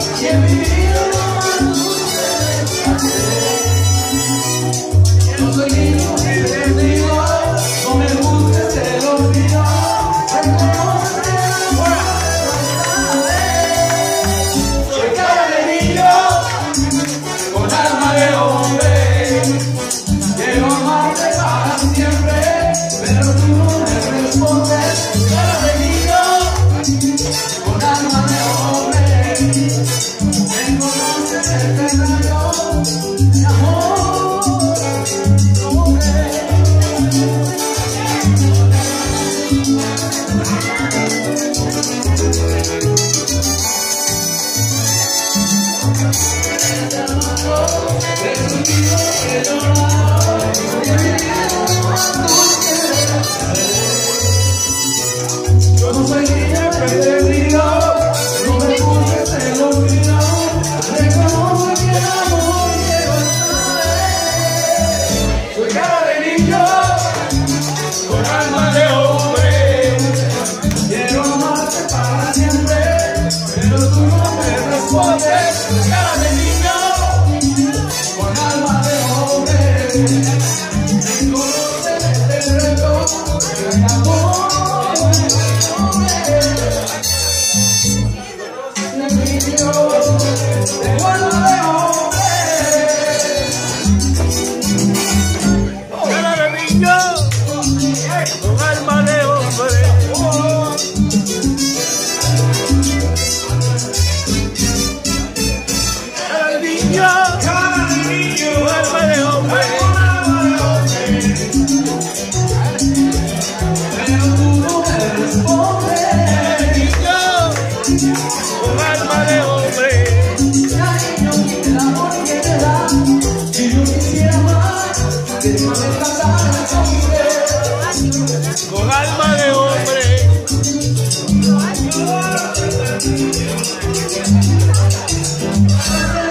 y he vivido lo más dulce de placer. No soy niño que te digo, no me busques el olvido, reconoce el amor de soy cara de niño, con alma de hombre. Quiero amarte para siempre, pero tú no me respondes. Cara de niño, con alma de hombre. Tengo noche de escenario, de amor, hombre. Yo no soy niña perdida, no me busques el olvido, reconoce que el amor quiero estar. Soy cara de niño, con alma de hombre. Quiero amarte para siempre, pero tú no me respondes. Soy cara de niño, con alma de hombre. Reconoce el reto del amor. Cara de niño, con alma de hombre. Cara de niño, con alma de hombre. Pero tú no me respondes. Niño, con alma de hombre. Cariño, el amor que te da. Si yo quisiera más, déjame tratar de sonreír. Con alma de hombre. Con